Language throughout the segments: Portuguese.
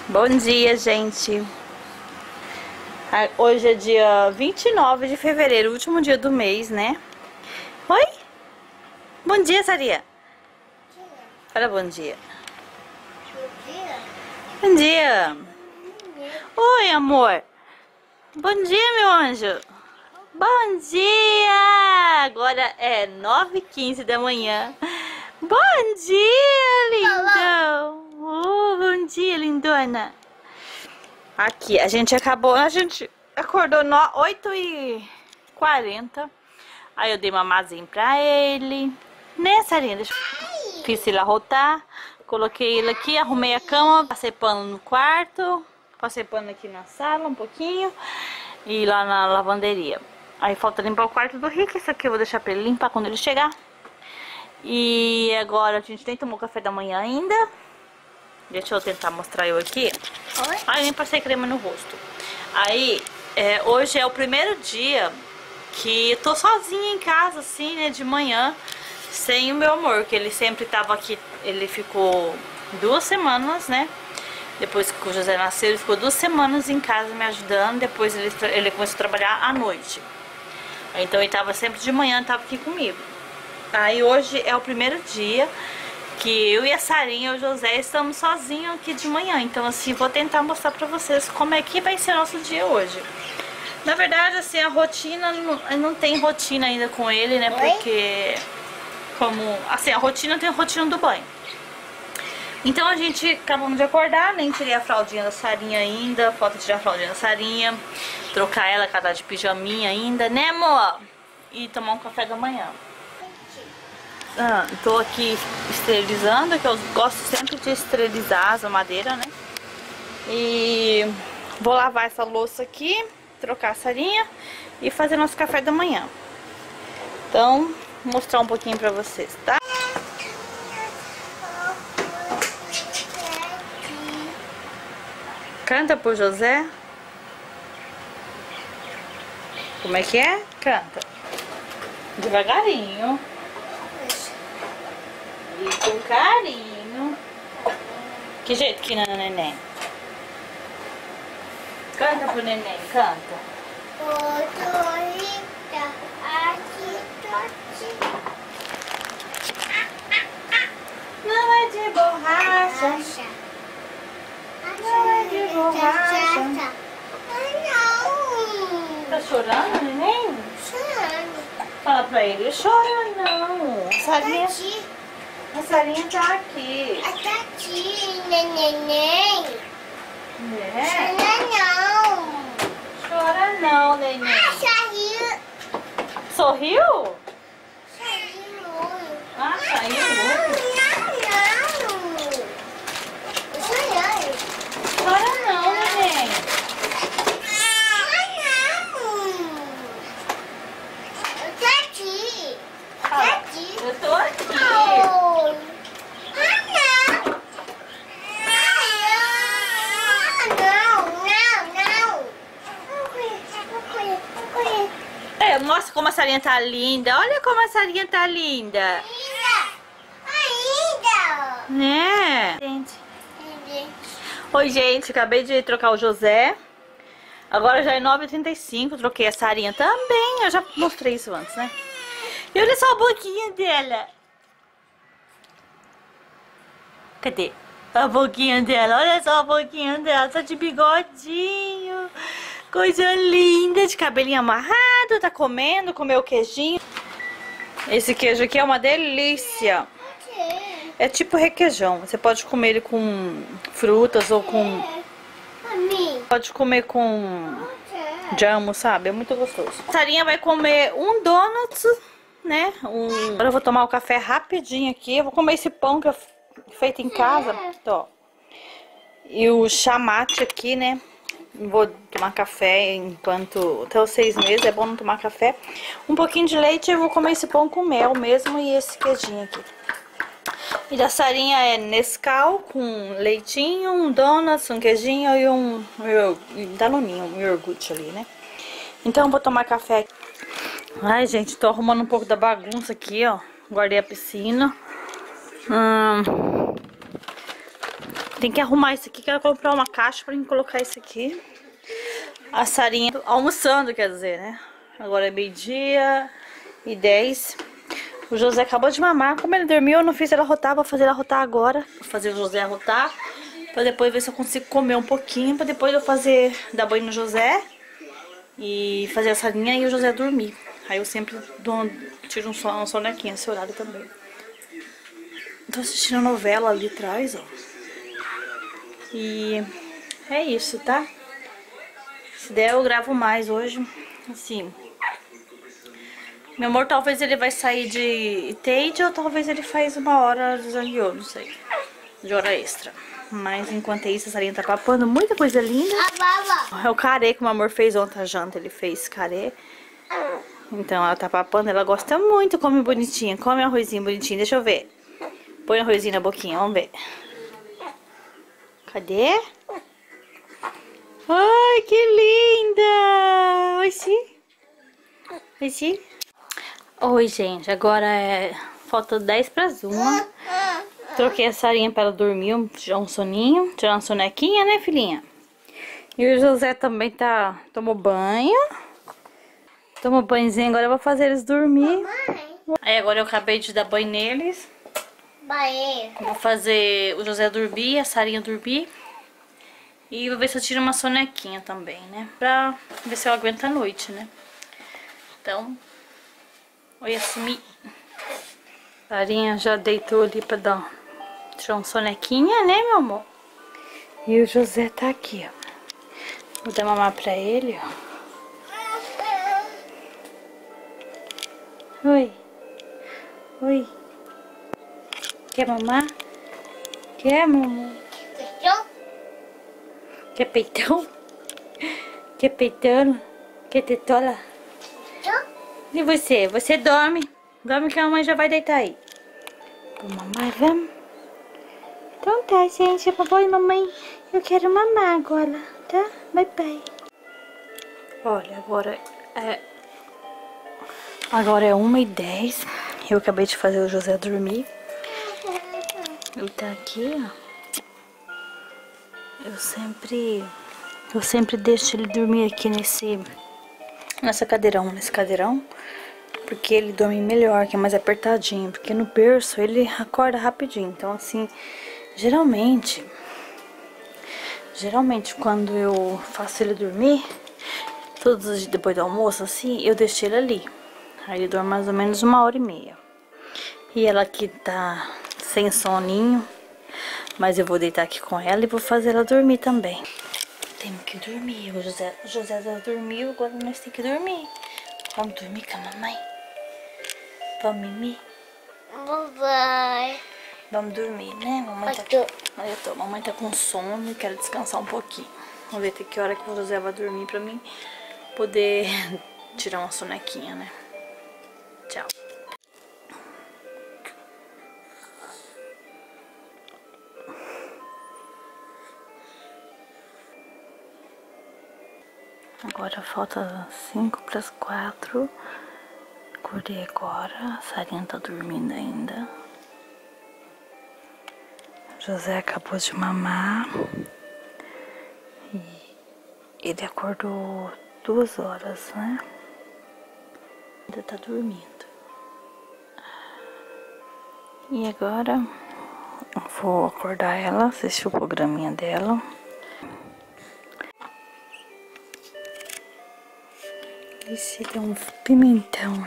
Bom dia, gente. Hoje é dia 29 de fevereiro, último dia do mês, né? Oi? Bom dia, Saria. Fala bom dia. Bom dia. Oi, amor. Bom dia, meu anjo. Bom dia. Agora é 9h15 da manhã. Bom dia, lindão. Bom dia, lindona. Aqui, a gente acordou 8h40. Aí eu dei mamazinho pra ele. Né, Sarinha? Fiz ele arrotar. Coloquei ele aqui, arrumei a cama. Passei pano no quarto. Passei pano aqui na sala um pouquinho. E lá na lavanderia. Aí falta limpar o quarto do Rick. Isso aqui eu vou deixar pra ele limpar quando ele chegar. E agora a gente nem tomou café da manhã ainda. Deixa eu tentar mostrar eu aqui. Ai, nem passei crema no rosto. Aí, hoje é o primeiro dia que eu tô sozinha em casa, assim, né, de manhã, sem o meu amor, que ele sempre tava aqui. Ele ficou 2 semanas, né? Depois que o José nasceu, ele ficou 2 semanas em casa me ajudando. Depois ele começou a trabalhar à noite. Então ele tava sempre de manhã, tava aqui comigo. Aí hoje é o primeiro dia que eu e a Sarinha e o José estamos sozinhos aqui de manhã. Então assim, vou tentar mostrar pra vocês como é que vai ser o nosso dia hoje. Na verdade, assim, a rotina, não tem rotina ainda com ele, né? Porque, assim, a rotina tem a rotina do banho. Então a gente acabamos de acordar, nem tirei a fraldinha da Sarinha ainda. Falta tirar a fraldinha da Sarinha, trocar ela, que ela tá de pijaminha ainda, né, amor? E tomar um café da manhã. Tô aqui esterilizando, que eu gosto sempre de esterilizar as mamadeiras, né? E vou lavar essa louça aqui, trocar a Sarinha e fazer nosso café da manhã. Então, vou mostrar um pouquinho pra vocês, tá? Canta pro José. Como é que é? Canta. Devagarinho. E com carinho. Que jeito que não, neném? Canta pro neném, canta. Não é de borracha. Não é de borracha. Tá chorando, neném? Chorando. Fala pra ele, chora não. A Sarinha tá aqui. Tá aqui, neném. É? Não. Chora não, neném. Saiu. Sorriu? Saiu o olho. Ah, saiu o olho. Não. Chorando. Chora não, neném. Eu tô aqui. Mostra como a Sarinha tá linda. Olha como a Sarinha tá linda. Ainda. Né? Gente. Oi, gente. Acabei de trocar o José. Agora já é 9h35. Troquei a Sarinha também. Eu já mostrei isso antes, né? E olha só a boquinha dela. Cadê? A boquinha dela. Olha só a boquinha dela. Tá de bigodinho. Coisa linda. De cabelinho amarrado. Tá comendo. Comeu o queijinho. Esse queijo aqui é uma delícia. É tipo requeijão. Você pode comer ele com frutas ou com... Pode comer com jamo, sabe? É muito gostoso. A Sarinha vai comer um donut, né? Agora eu vou tomar o café rapidinho aqui. Eu vou comer esse pão que é feito em casa. Ó. E o chamate aqui, né? Vou tomar café enquanto... Até os 6 meses é bom não tomar café. Um pouquinho de leite e eu vou comer esse pão com mel mesmo e esse queijinho aqui. E da Sarinha é Nescau com leitinho, um donuts, um queijinho e um danoninho, um iogurte ali, né? Então eu vou tomar café aqui. Ai, gente, tô arrumando um pouco da bagunça aqui, ó. Guardei a piscina. Tem que arrumar isso aqui. Quero comprar uma caixa pra colocar isso aqui. A Sarinha almoçando, quer dizer, né? Agora é 12h10. O José acabou de mamar. Como ele dormiu, eu não fiz ela rotar. Vou fazer ela rotar agora. Vou fazer o José rotar. Pra depois ver se eu consigo comer um pouquinho. Pra depois eu fazer, dar banho no José. E fazer a Sarinha e o José dormir. Aí eu sempre tiro um sonequinho esse horário também. Tô assistindo a novela ali atrás, ó. E é isso, tá? Se der eu gravo mais hoje. Assim, meu amor talvez ele vai sair de Iteide ou talvez ele faz 1 hora de Zanguiô, não sei. De hora extra. Mas enquanto isso a Sarinha tá papando muita coisa linda. É o carê que o meu amor fez ontem a janta, ele fez carê. Então ela tá papando, ela gosta muito, come bonitinha. Come arrozinho bonitinho, deixa eu ver. Põe o arrozinho na boquinha, vamos ver. Cadê? Ai, que linda! Oi, sim. Oi, sim. Oi, gente. Agora falta 10:50. Troquei a Sarinha pra ela dormir, tirar um soninho, tirar uma sonequinha, né, filhinha? E o José também tomou banho. Tomou banhozinho, agora eu vou fazer eles dormir. Aí agora eu acabei de dar banho neles. Vou fazer o José dormir, a Sarinha dormir. E vou ver se eu tiro uma sonequinha também, né? Pra ver se eu aguento a noite, né? Então, oi, assumi. Sarinha já deitou ali pra tirar uma sonequinha, né, meu amor? E o José tá aqui, ó. Vou dar mamar pra ele, ó. Oi. Oi. Quer mamar? Quer, mamãe? Quer peitão? Quer peitão? Quer tetola? E você? Você dorme? Dorme que a mamãe já vai deitar aí. Vamos mamar, vamos? Então tá, gente. Papai e mamãe, eu quero mamar agora, tá? Bye, bye. Olha, agora é 1h10. Eu acabei de fazer o José dormir. Ele tá aqui, ó. Eu sempre deixo ele dormir aqui nesse cadeirão, porque ele dorme melhor, que é mais apertadinho, porque no berço ele acorda rapidinho. Então assim, geralmente quando eu faço ele dormir, todos os dias depois do almoço assim, eu deixo ele ali. Aí ele dorme mais ou menos 1h30. E ela aqui tá sem soninho. Mas eu vou deitar aqui com ela e vou fazer ela dormir também. Temos que dormir. O José já dormiu, agora nós temos que dormir. Vamos dormir com a mamãe? Vamos, Mimi? Vai. Vamos dormir, né? Mamãe tá com sono e quero descansar um pouquinho. Vamos ver até que hora que o José vai dormir pra mim poder tirar uma sonequinha, né? Tchau. Agora falta 5:45. Acordei agora. A Sarinha tá dormindo ainda. José acabou de mamar. E ele acordou 2 horas, né? Ainda tá dormindo. E agora eu vou acordar ela, assistir o programinha dela. Esse tem um pimentão.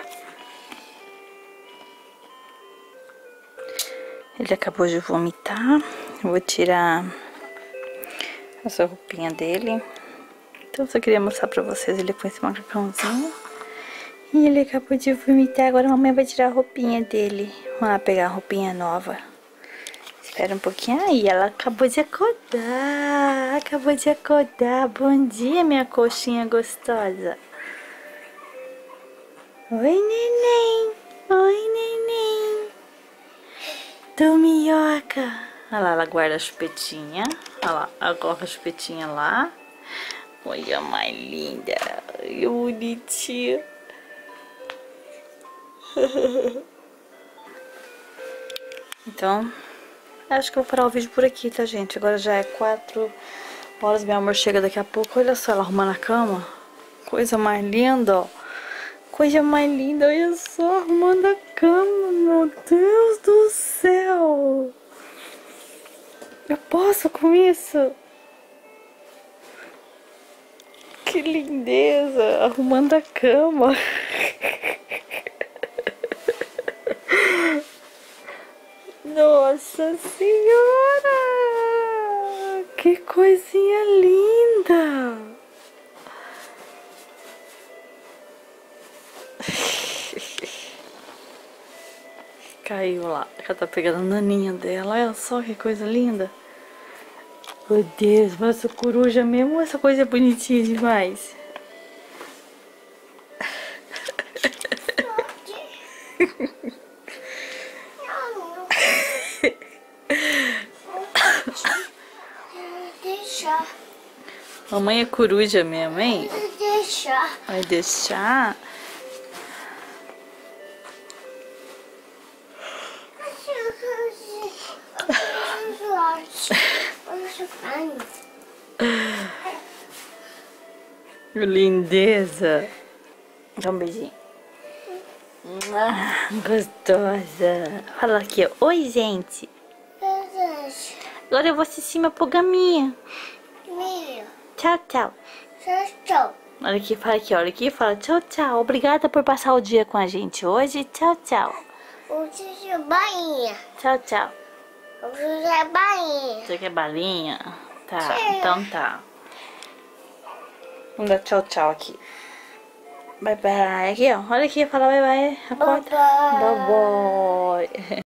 Ele acabou de vomitar. Eu vou tirar essa roupinha dele. Então eu só queria mostrar pra vocês ele com esse macacãozinho. E ele acabou de vomitar. Agora a mamãe vai tirar a roupinha dele. Vamos lá pegar a roupinha nova. Espera um pouquinho. Aí, ela acabou de acordar. Acabou de acordar. Bom dia, minha coxinha gostosa. Oi, neném. Oi, neném. Minhoca. Olha lá, ela guarda a chupetinha. Olha lá, ela coloca a chupetinha lá. Olha, mais linda. Que bonitinha. Então, Acho que eu vou parar o vídeo por aqui, tá, gente? Agora já é 4 horas, meu amor chega daqui a pouco. Olha só ela arrumando a cama. Coisa mais linda, ó. Coisa mais linda, olha só, arrumando a cama, meu Deus do céu. Eu posso com isso? Que lindeza, arrumando a cama. Nossa Senhora! Que coisinha linda! Caiu lá. Ela tá pegando a naninha dela. Olha só que coisa linda. Meu Deus, mas essa coruja mesmo, essa coisa é bonitinha demais. Deixa. Mamãe é coruja mesmo, hein? Deixa. Vai deixar? Lindeza. Dá um beijinho. Gostosa. Fala aqui, ó. Oi, gente. Agora eu vou assistir minha programinha. Tchau, tchau. Tchau. Olha aqui, fala aqui, olha aqui. Fala tchau, tchau. Obrigada por passar o dia com a gente hoje. Tchau, tchau. Hoje é bainha. Tchau, tchau. Hoje é bainha. Você quer balinha? Tá, então tá. Vamos dar tchau, tchau aqui. Bye, bye. Aqui, ó. Olha aqui, fala bye, bye. Acorda. Bye, bye. Bye, bye.